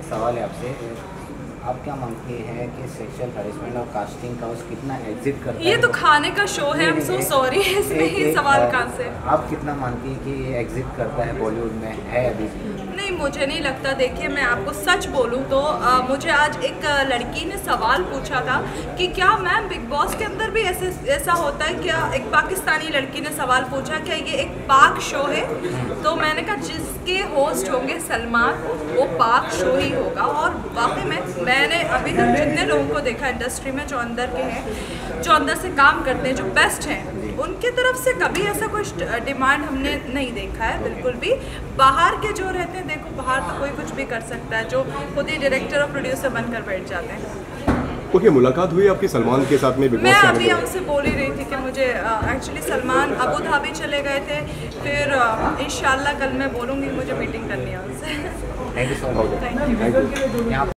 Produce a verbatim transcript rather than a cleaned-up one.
सवाल है आपसे, आप क्या मानती हैं कि सेक्सुअल हरेसमेंट और कास्टिंग काउच कितना एग्जिट करता ये है? तो खाने का शो है, आई एम सो सॉरी, इसमें ये सवाल कहाँ से? आप कितना मानती हैं कि ये एग्जिट करता है बॉलीवुड में, है अभी? नहीं, मुझे नहीं लगता। देखिए, मैं आपको सच बोलूं तो आ, मुझे आज एक लड़की ने सवाल पूछा था कि क्या मैम बिग बॉस के अंदर भी ऐसे ऐसा होता है क्या? एक पाकिस्तानी लड़की ने सवाल पूछा क्या ये एक पाक शो है? तो मैंने कहा जिसके होस्ट होंगे सलमान वो पाक शो ही होगा। और वाकई में मैंने अभी तक जितने लोगों को देखा इंडस्ट्री में जो अंदर के हैं, जो अंदर से काम करते हैं, जो बेस्ट हैं, उनके तरफ से कभी ऐसा कुछ डिमांड हमने नहीं देखा है बिल्कुल भी। बाहर के जो रहते हैं, देखो बाहर तो कोई कुछ भी कर सकता है, जो खुद ही डायरेक्टर और प्रोड्यूसर बनकर बैठ जाते हैं। ओके okay, मुलाकात हुई आपकी सलमान के साथ में बिग बॉस? मैं अभी हमसे बोल ही रही थी कि मुझे एक्चुअली सलमान अबू धाबी चले गए थे, फिर इंशाल्लाह कल मैं बोलूँगी मुझे मीटिंग करनी है उनसे। Thank you so much. Thank you.